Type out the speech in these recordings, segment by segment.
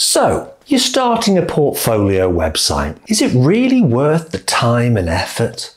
So, you're starting a portfolio website. Is it really worth the time and effort?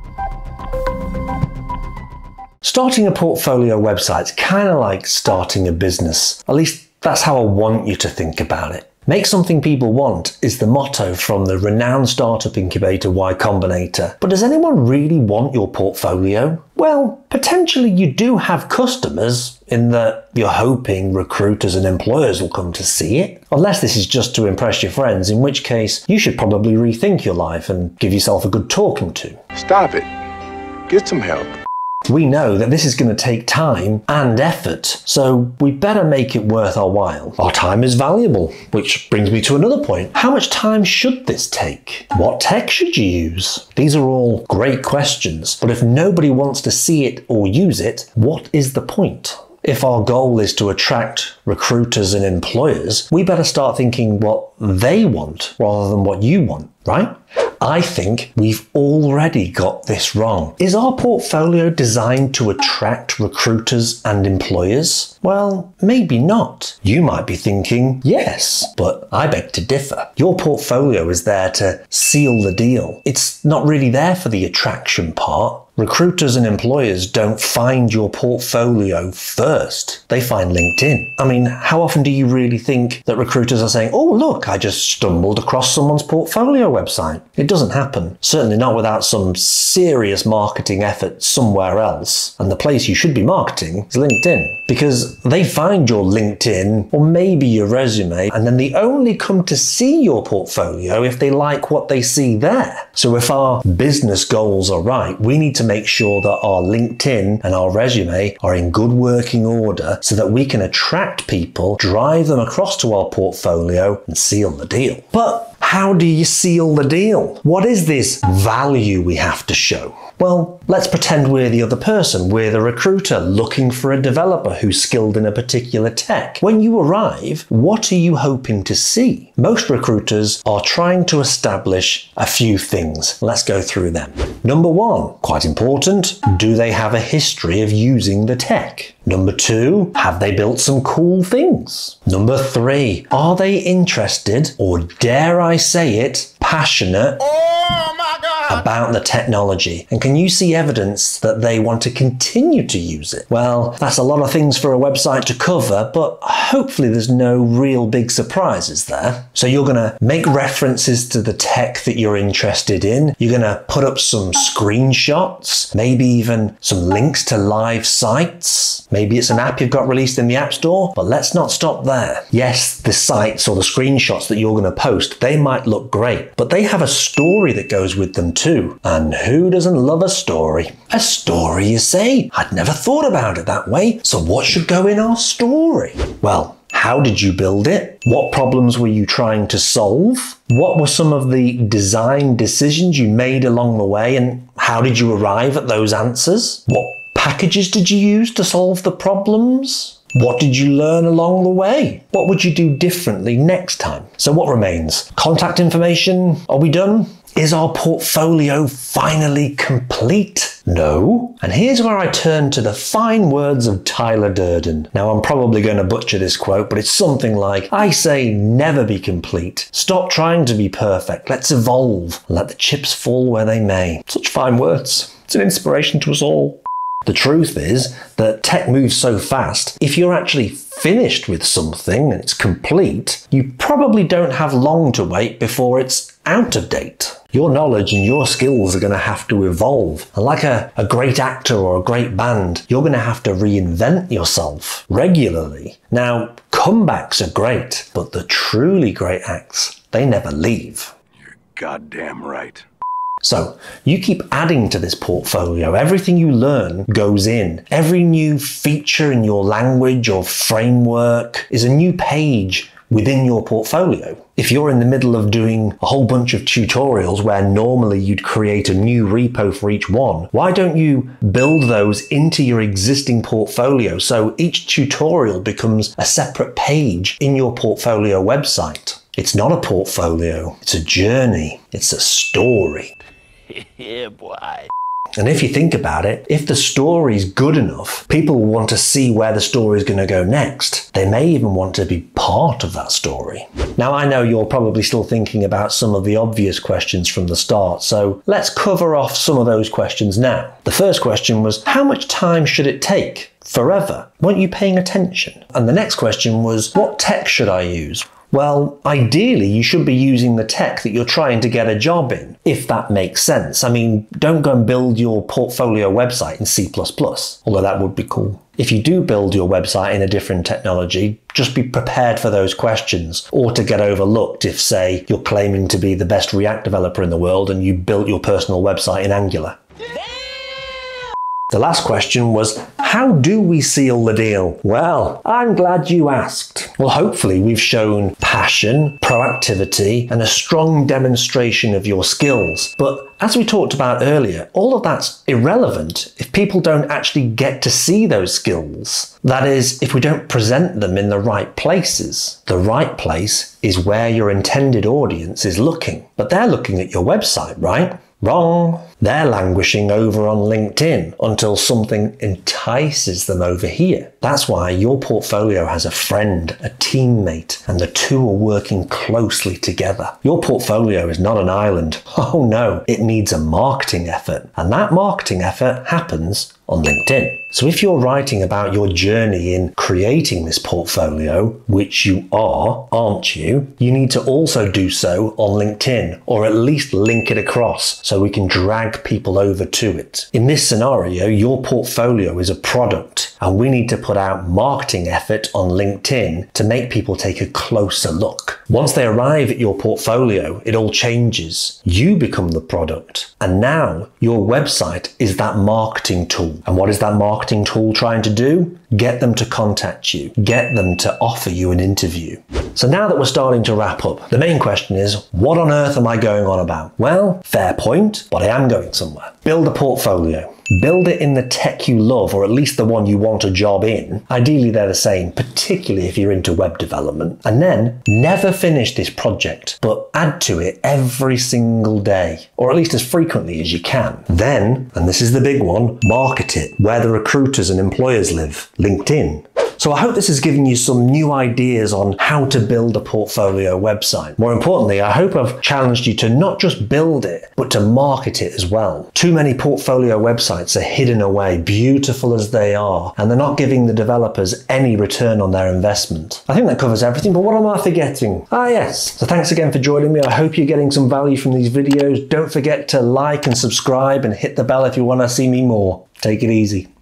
Starting a portfolio website is kind of like starting a business. At least that's how I want you to think about it. Make something people want is the motto from the renowned startup incubator Y Combinator. But does anyone really want your portfolio? Well, potentially you do have customers in that you're hoping recruiters and employers will come to see it. Unless this is just to impress your friends, in which case you should probably rethink your life and give yourself a good talking to. Stop it. Get some help. We know that this is going to take time and effort, so we better make it worth our while. Our time is valuable, which brings me to another point. How much time should this take? What tech should you use? These are all great questions, but if nobody wants to see it or use it, what is the point? If our goal is to attract recruiters and employers, we better start thinking what they want rather than what you want, right? I think we've already got this wrong. Is our portfolio designed to attract recruiters and employers? Well, maybe not. You might be thinking, yes, but I beg to differ. Your portfolio is there to seal the deal. It's not really there for the attraction part. Recruiters and employers don't find your portfolio first. They find LinkedIn. I mean, how often do you really think that recruiters are saying, oh, look, I just stumbled across someone's portfolio website? It doesn't happen. Certainly not without some serious marketing effort somewhere else. And the place you should be marketing is LinkedIn, because they find your LinkedIn or maybe your resume, and then they only come to see your portfolio if they like what they see there. So if our business goals are right, we need to make sure that our LinkedIn and our resume are in good working order so that we can attract people, drive them across to our portfolio and seal the deal. But how do you seal the deal? What is this value we have to show? Well, let's pretend we're the other person. We're the recruiter looking for a developer who's skilled in a particular tech. When you arrive, what are you hoping to see? Most recruiters are trying to establish a few things. Let's go through them. Number one, quite important, do they have a history of using the tech? Number two, have they built some cool things? Number three, are they interested, or dare I say it, passionate about the technology? And can you see evidence that they want to continue to use it? Well, that's a lot of things for a website to cover, but hopefully there's no real big surprises there. So you're going to make references to the tech that you're interested in. You're going to put up some screenshots, maybe even some links to live sites. Maybe it's an app you've got released in the App Store, but let's not stop there. Yes, the sites or the screenshots that you're going to post, they might look great, but they have a story that goes with them too. And who doesn't love a story? A story, you say? I'd never thought about it that way. So what should go in our story? Well, how did you build it? What problems were you trying to solve? What were some of the design decisions you made along the way, and how did you arrive at those answers? What packages did you use to solve the problems? What did you learn along the way? What would you do differently next time? So what remains? Contact information? Are we done? Is our portfolio finally complete? No. And here's where I turn to the fine words of Tyler Durden. Now, I'm probably going to butcher this quote, but it's something like, I say never be complete. Stop trying to be perfect. Let's evolve and let the chips fall where they may. Such fine words. It's an inspiration to us all. The truth is that tech moves so fast, if you're actually finished with something and it's complete, you probably don't have long to wait before it's out of date. Your knowledge and your skills are going to have to evolve. And like a great actor or a great band, you're going to have to reinvent yourself regularly. Now, comebacks are great, but the truly great acts, they never leave. You're goddamn right. So you keep adding to this portfolio. Everything you learn goes in. Every new feature in your language or framework is a new page within your portfolio. If you're in the middle of doing a whole bunch of tutorials where normally you'd create a new repo for each one, why don't you build those into your existing portfolio so each tutorial becomes a separate page in your portfolio website? It's not a portfolio, it's a journey, it's a story. Yeah, boy. And if you think about it, if the story's good enough, people will want to see where the story is going to go next. They may even want to be part of that story. Now, I know you're probably still thinking about some of the obvious questions from the start, so let's cover off some of those questions now. The first question was, how much time should it take? Forever? Weren't you paying attention? And the next question was, what tech should I use? Well, ideally, you should be using the tech that you're trying to get a job in, if that makes sense. I mean, don't go and build your portfolio website in C++, although that would be cool. If you do build your website in a different technology, just be prepared for those questions, or to get overlooked if, say, you're claiming to be the best React developer in the world and you built your personal website in Angular. The last question was, how do we seal the deal? Well, I'm glad you asked. Well, hopefully we've shown passion, proactivity, and a strong demonstration of your skills. But as we talked about earlier, all of that's irrelevant if people don't actually get to see those skills. That is, if we don't present them in the right places. The right place is where your intended audience is looking. But they're looking at your website, right? Wrong. They're languishing over on LinkedIn until something entices them over here. That's why your portfolio has a friend, a teammate, and the two are working closely together. Your portfolio is not an island. Oh no, it needs a marketing effort. And that marketing effort happens on LinkedIn. So if you're writing about your journey in creating this portfolio, which you are, aren't you? You need to also do so on LinkedIn, or at least link it across so we can drag people over to it. In this scenario, your portfolio is a product, and we need to put out marketing effort on LinkedIn to make people take a closer look. Once they arrive at your portfolio, it all changes. You become the product, and now your website is that marketing tool. And what is that marketing tool trying to do? Get them to contact you, get them to offer you an interview. So now that we're starting to wrap up, the main question is, what on earth am I going on about? Well, fair point, but I am going somewhere. Build a portfolio. Build it in the tech you love, or at least the one you want a job in. Ideally, they're the same, particularly if you're into web development. And then never finish this project, but add to it every single day, or at least as frequently as you can. Then, and this is the big one, market it where the recruiters and employers live, LinkedIn. So I hope this has given you some new ideas on how to build a portfolio website. More importantly, I hope I've challenged you to not just build it, but to market it as well. Too many portfolio websites are hidden away, beautiful as they are, and they're not giving the developers any return on their investment. I think that covers everything, but what am I forgetting? Ah yes, so thanks again for joining me. I hope you're getting some value from these videos. Don't forget to like and subscribe and hit the bell if you want to see me more. Take it easy.